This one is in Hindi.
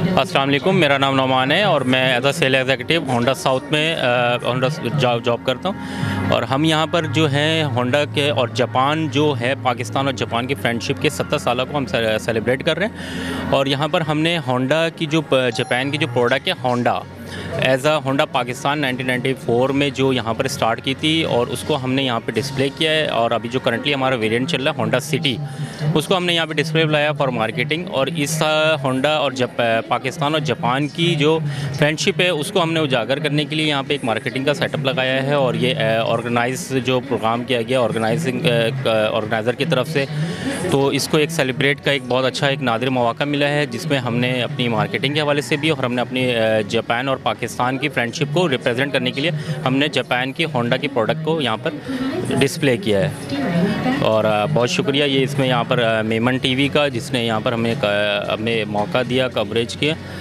अस्सलाम वालेकुम, मेरा नाम नौमान है और मैं as a sale executive Honda south में होंडा जॉब करता हूँ। और हम यहाँ पर जो है होंडा के और जापान जो है, पाकिस्तान और जापान की फ्रेंडशिप के 70 सालों को हम सेलिब्रेट कर रहे हैं। और यहाँ पर हमने होंडा की जो जापान की जो प्रोडक्ट है Honda as a Honda Pakistan 1994 में जो यहाँ पर स्टार्ट की थी और उसको हमने यहाँ पे डिस्प्ले किया है। और अभी जो करंटली हमारा वेरिएंट चल रहा है होंडा सिटी, उसको हमने यहाँ पे डिस्प्ले लाया फॉर मार्केटिंग। और इस होंडा और पाकिस्तान और जापान की जो फ्रेंडशिप है उसको हमने उजागर करने के लिए यहाँ पे एक मार्केटिंग का सेटअप लगाया है। और ये ऑर्गेनाइज जो प्रोग्राम किया गया ऑर्गेनाइज़र की तरफ से, तो इसको एक सेलिब्रेट का एक बहुत अच्छा एक नादिर मौका मिला है, जिसमें हमने अपनी मार्केटिंग के हवाले से भी और हमने अपनी जापान और पाकिस्तान की फ्रेंडशिप को रिप्रेजेंट करने के लिए हमने जापान की होंडा की प्रोडक्ट को यहाँ पर डिस्प्ले किया है। और बहुत शुक्रिया ये इसमें यहाँ पर मेमन टीवी का, जिसने यहाँ पर हमें मौका दिया, कवरेज किया।